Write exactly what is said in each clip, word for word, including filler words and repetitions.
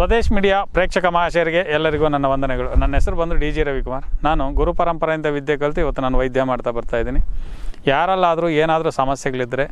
Swadesh media ಪ್ರೇಕ್ಷಕ ಮಹಾಶಯರಿಗೆ ಎಲ್ಲರಿಗೂ ನನ್ನ ವಂದನೆಗಳು. ನನ್ನ ಹೆಸರು ಬಂದು ಡಿ ಜಿ ರವಿಕುಮಾರ್. ನಾನು ಗುರು ಪರಂಪರೆಯಿಂದ ವಿದ್ಯೆ ಕಲಿತು ಇವತ್ತು ನಾನು ವೈದ್ಯ ಮಾಡ್ತಾ ಬರ್ತಾಯಿದ್ದೀನಿ. ಯಾರಲ್ಲಾದರೂ ಏನಾದರೂ ಸಮಸ್ಯೆಗಳಿದ್ದರೆ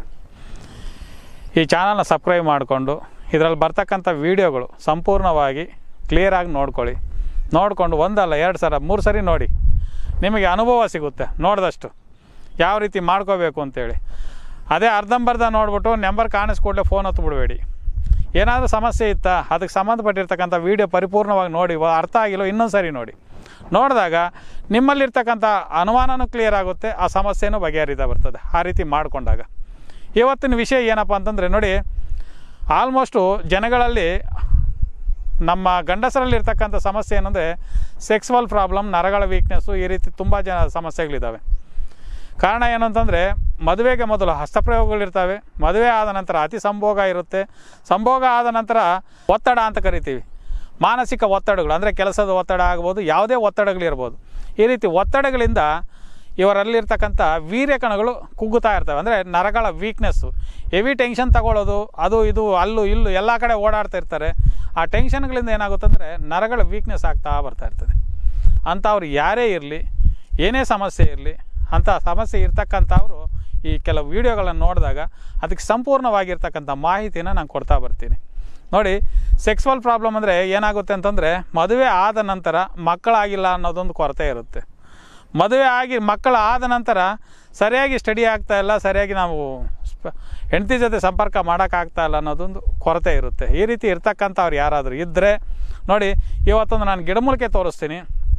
ಈ ಚಾನಲ್ನ ಸಬ್ಸ್ಕ್ರೈಬ್ ಮಾಡಿಕೊಂಡು ಇದರಲ್ಲಿ ಬರ್ತಕ್ಕಂಥ ವೀಡಿಯೋಗಳು ಸಂಪೂರ್ಣವಾಗಿ ಕ್ಲಿಯರಾಗಿ ನೋಡ್ಕೊಳ್ಳಿ. ನೋಡಿಕೊಂಡು ಒಂದಲ್ಲ ಎರಡು ಸಲ ಮೂರು ಸರಿ ನೋಡಿ, ನಿಮಗೆ ಅನುಭವ ಸಿಗುತ್ತೆ ನೋಡಿದಷ್ಟು ಯಾವ ರೀತಿ ಮಾಡ್ಕೋಬೇಕು ಅಂತೇಳಿ. ಅದೇ ಅರ್ಧಂಬರ್ಧ ನೋಡ್ಬಿಟ್ಟು ನಂಬರ್ ಕಾಣಿಸ್ಕೊಡ್ಲೆ ಫೋನ್ ಹತ್ಬಿಡಬೇಡಿ. ಏನಾದರೂ ಸಮಸ್ಯೆ ಇತ್ತಾ ಅದಕ್ಕೆ ಸಂಬಂಧಪಟ್ಟಿರ್ತಕ್ಕಂಥ ವೀಡಿಯೋ ಪರಿಪೂರ್ಣವಾಗಿ ನೋಡಿ, ಅರ್ಥ ಆಗಿಲ್ಲೋ ಇನ್ನೊಂದು ಸರಿ ನೋಡಿ. ನೋಡಿದಾಗ ನಿಮ್ಮಲ್ಲಿರ್ತಕ್ಕಂಥ ಅನುಮಾನನೂ ಕ್ಲಿಯರ್ ಆಗುತ್ತೆ, ಆ ಸಮಸ್ಯೆನೂ ಬಗೆಹರಿತಾ ಬರ್ತದೆ. ಆ ರೀತಿ ಮಾಡಿಕೊಂಡಾಗ ಇವತ್ತಿನ ವಿಷಯ ಏನಪ್ಪ ಅಂತಂದರೆ ನೋಡಿ, ಆಲ್ಮೋಸ್ಟು ಜನಗಳಲ್ಲಿ ನಮ್ಮ ಗಂಡಸರಲ್ಲಿರ್ತಕ್ಕಂಥ ಸಮಸ್ಯೆ ಏನಂದರೆ ಸೆಕ್ಸುವಲ್ ಪ್ರಾಬ್ಲಮ್, ನರಗಳ ವೀಕ್ನೆಸ್ಸು, ಈ ರೀತಿ ತುಂಬ ಜನ ಸಮಸ್ಯೆಗಳಿದ್ದಾವೆ. ಕಾರಣ ಏನು ಅಂತಂದರೆ ಮದುವೆಗೆ ಮೊದಲು ಹಸ್ತಪ್ರಯೋಗಗಳಿರ್ತವೆ, ಮದುವೆ ಆದ ನಂತರ ಅತಿ ಸಂಭೋಗ ಇರುತ್ತೆ, ಸಂಭೋಗ ಆದ ನಂತರ ಒತ್ತಡ ಅಂತ ಕರಿತೀವಿ. ಮಾನಸಿಕ ಒತ್ತಡಗಳು ಅಂದರೆ ಕೆಲಸದ ಒತ್ತಡ ಆಗ್ಬೋದು, ಯಾವುದೇ ಒತ್ತಡಗಳಿರ್ಬೋದು. ಈ ರೀತಿ ಒತ್ತಡಗಳಿಂದ ಇವರಲ್ಲಿರ್ತಕ್ಕಂಥ ವೀರ್ಯ ಕಣಗಳು ಕುಗ್ಗುತ್ತಾ ಇರ್ತವೆ. ಅಂದರೆ ನರಗಳ ವೀಕ್ನೆಸ್ಸು, ಹೆವಿ ಟೆನ್ಷನ್ ತಗೊಳ್ಳೋದು, ಅದು ಇದು ಅಲ್ಲೂ ಇಲ್ಲೂ ಎಲ್ಲ ಕಡೆ ಓಡಾಡ್ತಾ ಇರ್ತಾರೆ. ಆ ಟೆನ್ಷನ್ಗಳಿಂದ ಏನಾಗುತ್ತಂದರೆ ನರಗಳ ವೀಕ್ನೆಸ್ ಆಗ್ತಾ ಬರ್ತಾ ಇರ್ತದೆ. ಅಂಥವ್ರು ಯಾರೇ ಇರಲಿ, ಏನೇ ಸಮಸ್ಯೆ ಇರಲಿ, ಅಂಥ ಸಮಸ್ಯೆ ಇರ್ತಕ್ಕಂಥವ್ರು ಈ ಕೆಲವು ವೀಡಿಯೋಗಳನ್ನು ನೋಡಿದಾಗ ಅದಕ್ಕೆ ಸಂಪೂರ್ಣವಾಗಿರ್ತಕ್ಕಂಥ ಮಾಹಿತಿನ ನಾನು ಕೊಡ್ತಾ ಬರ್ತೀನಿ. ನೋಡಿ, ಸೆಕ್ಸುವಲ್ ಪ್ರಾಬ್ಲಮ್ ಅಂದರೆ ಏನಾಗುತ್ತೆ ಅಂತಂದರೆ ಮದುವೆ ಆದ ನಂತರ ಮಕ್ಕಳಾಗಿಲ್ಲ ಅನ್ನೋದೊಂದು ಕೊರತೆ ಇರುತ್ತೆ. ಮದುವೆ ಆಗಿ ಮಕ್ಕಳು ಆದ ನಂತರ ಸರಿಯಾಗಿ ಸ್ಟಡಿ ಆಗ್ತಾಯಿಲ್ಲ, ಸರಿಯಾಗಿ ನಾವು ಹೆಂಡತಿ ಜೊತೆ ಸಂಪರ್ಕ ಮಾಡೋಕ್ಕಾಗ್ತಾ ಇಲ್ಲ ಅನ್ನೋದೊಂದು ಕೊರತೆ ಇರುತ್ತೆ. ಈ ರೀತಿ ಇರ್ತಕ್ಕಂಥವ್ರು ಯಾರಾದರೂ ಇದ್ದರೆ ನೋಡಿ, ಇವತ್ತೊಂದು ನಾನು ಗಿಡಮೂಲಿಕೆ ತೋರಿಸ್ತೀನಿ.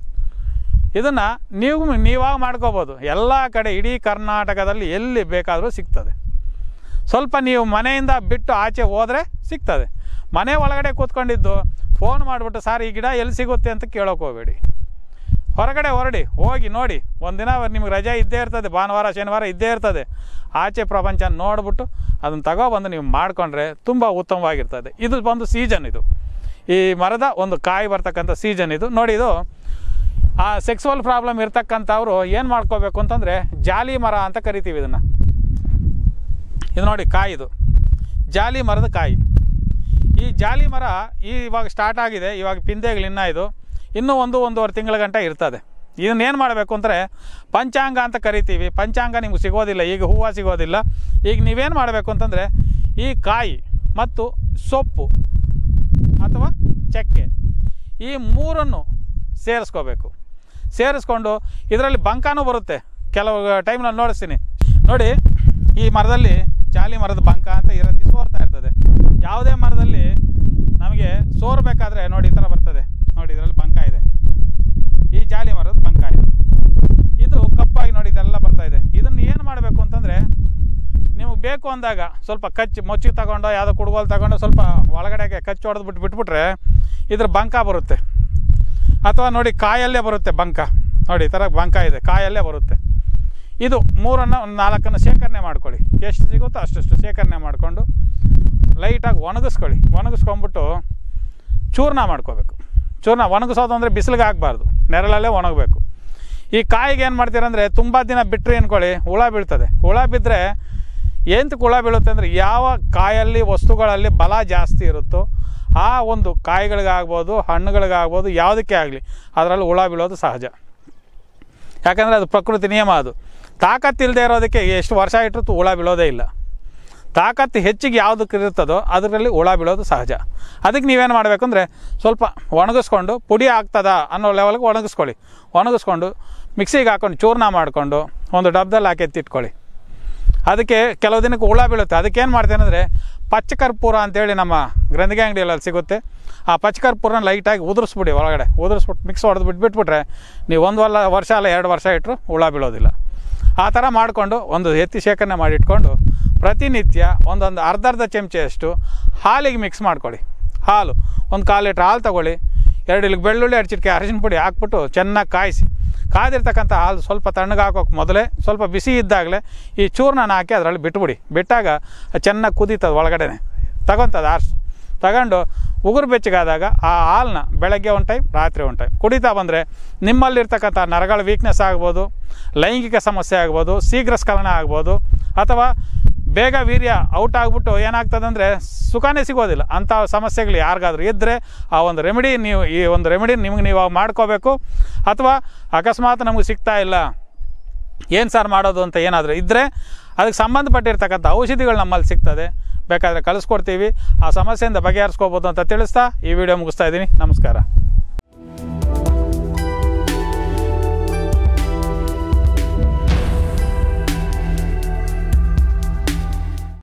ಇದನ್ನು ನೀವು ನೀವಾಗ ಮಾಡ್ಕೋಬೋದು. ಎಲ್ಲ ಕಡೆ ಇಡೀ ಕರ್ನಾಟಕದಲ್ಲಿ ಎಲ್ಲಿ ಬೇಕಾದರೂ ಸಿಗ್ತದೆ. ಸ್ವಲ್ಪ ನೀವು ಮನೆಯಿಂದ ಬಿಟ್ಟು ಆಚೆ ಹೋದರೆ ಸಿಗ್ತದೆ. ಮನೆ ಒಳಗಡೆ ಕೂತ್ಕೊಂಡಿದ್ದು ಫೋನ್ ಮಾಡಿಬಿಟ್ಟು ಸಾರ್ ಈ ಗಿಡ ಎಲ್ಲಿ ಸಿಗುತ್ತೆ ಅಂತ ಕೇಳೋಕೆ ಹೋಗಬೇಡಿ. ಹೊರಗಡೆ ಹೊರಡಿ, ಹೋಗಿ ನೋಡಿ. ಒಂದಿನ ನಿಮ್ಗೆ ರಜೆ ಇದ್ದೇ ಇರ್ತದೆ, ಭಾನುವಾರ ಶನಿವಾರ ಇದ್ದೇ ಇರ್ತದೆ. ಆಚೆ ಪ್ರಪಂಚ ನೋಡಿಬಿಟ್ಟು ಅದನ್ನು ತಗೊಬಂದು ನೀವು ಮಾಡಿಕೊಂಡ್ರೆ ತುಂಬ ಉತ್ತಮವಾಗಿರ್ತದೆ. ಇದು ಬಂದು ಸೀಸನ್, ಇದು ಈ ಮರದ ಒಂದು ಕಾಯಿ ಬರ್ತಕ್ಕಂಥ ಸೀಸನ್ ಇದು. ನೋಡಿ, ಇದು ಆ ಸೆಕ್ಸುವಲ್ ಪ್ರಾಬ್ಲಮ್ ಇರ್ತಕ್ಕಂಥವ್ರು ಏನು ಮಾಡ್ಕೋಬೇಕು ಅಂತಂದರೆ ಜಾಲಿ ಮರ ಅಂತ ಕರಿತೀವಿ ಇದನ್ನು. ಇದು ನೋಡಿ ಕಾಯಿ, ಇದು ಜಾಲಿ ಮರದ ಕಾಯಿ. ಈ ಜಾಲಿ ಮರ ಈ ಇವಾಗ ಸ್ಟಾರ್ಟ್ ಆಗಿದೆ, ಇವಾಗ ಪಿಂದೆಗಳಿನ್ನ ಇದು ಇನ್ನೂ ಒಂದು ಒಂದೂವರೆ ತಿಂಗಳ ಗಂಟೆ ಇರ್ತದೆ. ಇದನ್ನೇನು ಮಾಡಬೇಕು ಅಂದರೆ ಪಂಚಾಂಗ ಅಂತ ಕರಿತೀವಿ. ಪಂಚಾಂಗ ನಿಮ್ಗೆ ಸಿಗೋದಿಲ್ಲ, ಈಗ ಹೂವು ಸಿಗೋದಿಲ್ಲ. ಈಗ ನೀವೇನು ಮಾಡಬೇಕು ಅಂತಂದರೆ ಈ ಕಾಯಿ ಮತ್ತು ಸೊಪ್ಪು ಅಥವಾ ಚಕ್ಕೆ ಈ ಮೂರನ್ನು ಸೇರಿಸ್ಕೋಬೇಕು. ಸೇರಿಸ್ಕೊಂಡು ಇದರಲ್ಲಿ ಬಂಕಾನೂ ಬರುತ್ತೆ. ಕೆಲವು ಟೈಮ್ನಲ್ಲಿ ನೋಡಿಸ್ತೀನಿ ನೋಡಿ, ಈ ಮರದಲ್ಲಿ ಜಾಲಿ ಮರದ ಬಂಕ ಅಂತ ಈ ರೀತಿ ಸೋರ್ತಾ ಇರ್ತದೆ. ಯಾವುದೇ ಮರದಲ್ಲಿ ನಮಗೆ ಸೋರಬೇಕಾದ್ರೆ ನೋಡಿ ಈ ಥರ ಬರ್ತದೆ. ನೋಡಿ, ಇದರಲ್ಲಿ ಬಂಕ ಇದೆ. ಈ ಜಾಲಿ ಮರದ ಬಂಕ ಇದು ಇದು ಕಪ್ಪಾಗಿ ನೋಡಿ ಇದೆಲ್ಲ ಬರ್ತಾ ಇದೆ. ಇದನ್ನು ಏನು ಮಾಡಬೇಕು ಅಂತಂದರೆ ನೀವು ಬೇಕು ಅಂದಾಗ ಸ್ವಲ್ಪ ಕಚ್ಚಿ ಮೊಚ್ಚಿ ತಗೊಂಡು ಯಾವುದೋ ಕುಡುಗೋಲು ತಗೊಂಡು ಸ್ವಲ್ಪ ಒಳಗಡೆಗೆ ಕಚ್ಚಿ ಹೊಡೆದು ಬಿಟ್ಟು ಬಿಟ್ಬಿಟ್ರೆ ಇದ್ರ ಬಂಕ ಬರುತ್ತೆ. ಅಥವಾ ನೋಡಿ ಕಾಯಲ್ಲೇ ಬರುತ್ತೆ ಬಂಕ. ನೋಡಿ ಈ ಥರ ಬಂಕ ಇದೆ, ಕಾಯಲ್ಲೇ ಬರುತ್ತೆ. ಇದು ಮೂರನ್ನು ಒಂದು ನಾಲ್ಕನ್ನು ಶೇಖರಣೆ ಮಾಡ್ಕೊಳ್ಳಿ. ಎಷ್ಟು ಸಿಗುತ್ತೋ ಅಷ್ಟಷ್ಟು ಶೇಖರಣೆ ಮಾಡಿಕೊಂಡು ಲೈಟಾಗಿ ಒಣಗಿಸ್ಕೊಳ್ಳಿ. ಒಣಗಿಸ್ಕೊಂಬಿಟ್ಟು ಚೂರ್ಣ ಮಾಡ್ಕೋಬೇಕು. ಚೂರ್ಣ ಒಣಗಿಸೋದು ಅಂದರೆ ಬಿಸಿಲಿಗೆ ಆಗಬಾರ್ದು, ನೆರಳಲ್ಲೇ ಒಣಗಬೇಕು. ಈ ಕಾಯಿಗೆ ಏನು ಮಾಡ್ತೀರಂದರೆ ತುಂಬ ದಿನ ಬಿಟ್ಟರೆ ಅಂದ್ಕೊಳ್ಳಿ ಹುಳ ಬೀಳ್ತದೆ. ಹುಳ ಬಿದ್ದರೆ ಎಂತಕ್ಕೆ ಹುಳ ಬೀಳುತ್ತೆ ಅಂದರೆ ಯಾವ ಕಾಯಲ್ಲಿ ವಸ್ತುಗಳಲ್ಲಿ ಬಲ ಜಾಸ್ತಿ ಇರುತ್ತೋ ಆ ಒಂದು ಕಾಯಿಗಳಿಗಾಗ್ಬೋದು, ಹಣ್ಣುಗಳಿಗಾಗ್ಬೋದು, ಯಾವುದಕ್ಕೆ ಆಗಲಿ ಅದರಲ್ಲಿ ಹುಳ ಬೀಳೋದು ಸಹಜ. ಯಾಕಂದರೆ ಅದು ಪ್ರಕೃತಿ ನಿಯಮ. ಅದು ತಾಕತ್ತಿಲ್ಲದೆ ಇರೋದಕ್ಕೆ ಎಷ್ಟು ವರ್ಷ ಇಟ್ಟರು ಹುಳ ಬೀಳೋದೇ ಇಲ್ಲ. ತಾಕತ್ತು ಹೆಚ್ಚಿಗೆ ಯಾವುದಕ್ಕೆ ಇರ್ತದೋ ಅದರಲ್ಲಿ ಹುಳ ಬೀಳೋದು ಸಹಜ. ಅದಕ್ಕೆ ನೀವೇನು ಮಾಡಬೇಕು ಅಂದರೆ ಸ್ವಲ್ಪ ಒಣಗಿಸ್ಕೊಂಡು ಪುಡಿ ಆಗ್ತದ ಅನ್ನೋ ಲೆವೆಲ್ಗೆ ಒಣಗಿಸ್ಕೊಳ್ಳಿ. ಒಣಗಿಸ್ಕೊಂಡು ಮಿಕ್ಸಿಗೆ ಹಾಕ್ಕೊಂಡು ಚೂರ್ಣ ಮಾಡಿಕೊಂಡು ಒಂದು ಡಬ್ಬದಲ್ಲಿ ಹಾಕಿ ಎತ್ತಿಟ್ಕೊಳ್ಳಿ. ಅದಕ್ಕೆ ಕೆಲವು ದಿನಕ್ಕೆ ಹುಳ ಬೀಳುತ್ತೆ. ಅದಕ್ಕೇನು ಮಾಡ್ತೇನೆ ಅಂದರೆ ಪಚ್ಚಕರ್ಪೂರ ಅಂತೇಳಿ ನಮ್ಮ ಗ್ರಂಥಿಗೆ ಅಂಗಡಿಯಲ್ಲಿ ಸಿಗುತ್ತೆ. ಆ ಪಚ್ಚಕರ್ಪೂರನ ಲೈಟಾಗಿ ಉದುರಿಸ್ಬಿಡಿ, ಒಳಗಡೆ ಉದುರಿಸ್ಬಿಟ್ಟು ಮಿಕ್ಸ್ ಹೊಡೆದು ಬಿಟ್ಟು ಬಿಟ್ಬಿಟ್ರೆ ನೀವು ಒಂದು ವಲ್ಲ ವರ್ಷ ಅಲ್ಲ ಎರಡು ವರ್ಷ ಇಟ್ಟರು ಹುಳ ಬೀಳೋದಿಲ್ಲ. ಆ ಥರ ಮಾಡಿಕೊಂಡು ಒಂದು ಎತ್ತಿ ಶೇಖರಣೆ ಮಾಡಿ ಇಟ್ಕೊಂಡು ಪ್ರತಿನಿತ್ಯ ಒಂದೊಂದು ಅರ್ಧ ಅರ್ಧ ಚಮಚೆಯಷ್ಟು ಹಾಲಿಗೆ ಮಿಕ್ಸ್ ಮಾಡ್ಕೊಳ್ಳಿ. ಹಾಲು ಒಂದು ಕಾಲು ಲೀಟ್ರ್ ಹಾಲು ತೊಗೊಳ್ಳಿ. ಎರಡು ಇಲ್ಲಿಗೆ ಬೆಳ್ಳುಳ್ಳಿ, ಎರಡು ಚಿಟಿಕೆ ಅರಿಶಿನ ಪುಡಿ ಹಾಕ್ಬಿಟ್ಟು ಚೆನ್ನಾಗಿ ಕಾಯಿಸಿ. ಕಾದಿರ್ತಕ್ಕಂಥ ಹಾಲು ಸ್ವಲ್ಪ ತಣ್ಣಗೆ ಹಾಕೋಕೆ ಮೊದಲೇ ಸ್ವಲ್ಪ ಬಿಸಿ ಇದ್ದಾಗಲೇ ಈ ಚೂರ್ಣನ ಹಾಕಿ ಅದರಲ್ಲಿ ಬಿಟ್ಬಿಡಿ. ಬಿಟ್ಟಾಗ ಚೆನ್ನಾಗಿ ಕುದೀತದೆ, ಒಳಗಡೆ ತಗೊತದೆ ಆರ್ಸು. ತಗೊಂಡು ಉಗುರು ಬೆಚ್ಚಗಾದಾಗ ಆ ಹಾಲನ್ನ ಬೆಳಗ್ಗೆ ಒಂದು ಟೈಮ್, ರಾತ್ರಿ ಒಂದು ಟೈಮ್ ಕುಡಿತಾ ಬಂದರೆ ನಿಮ್ಮಲ್ಲಿರ್ತಕ್ಕಂಥ ನರಗಳ ವೀಕ್ನೆಸ್ ಆಗ್ಬೋದು, ಲೈಂಗಿಕ ಸಮಸ್ಯೆ ಆಗ್ಬೋದು, ಶೀಘ್ರ ಸ್ಖಲನ ಆಗ್ಬೋದು, ಅಥವಾ ಬೇಗ ವೀರ್ಯ ಔಟ್ ಆಗಿಬಿಟ್ಟು ಏನಾಗ್ತದೆ ಅಂದರೆ ಸುಖನೇ ಸಿಗೋದಿಲ್ಲ. ಅಂಥ ಸಮಸ್ಯೆಗಳು ಯಾರಿಗಾದ್ರೂ ಇದ್ದರೆ ಆ ಒಂದು ರೆಮಿಡಿ ನೀವು ಈ ಒಂದು ರೆಮಿಡಿ ನಿಮ್ಗೆ ನೀವು ಮಾಡ್ಕೋಬೇಕು. ಅಥವಾ ಅಕಸ್ಮಾತ್ ನಮಗೆ ಸಿಗ್ತಾ ಇಲ್ಲ ಏನು ಸರ್ ಮಾಡೋದು ಅಂತ ಏನಾದರೂ ಇದ್ದರೆ ಅದಕ್ಕೆ ಸಂಬಂಧಪಟ್ಟಿರ್ತಕ್ಕಂಥ ಔಷಧಿಗಳು ನಮ್ಮಲ್ಲಿ ಸಿಗ್ತದೆ, ಬೇಕಾದರೆ ಕಳಿಸ್ಕೊಡ್ತೀವಿ. ಆ ಸಮಸ್ಯೆಯಿಂದ ಬಗೆಹರಿಸ್ಕೋಬೋದು ಅಂತ ತಿಳಿಸ್ತಾ ಈ ವಿಡಿಯೋ ಮುಗಿಸ್ತಾ ಇದ್ದೀನಿ. ನಮಸ್ಕಾರ.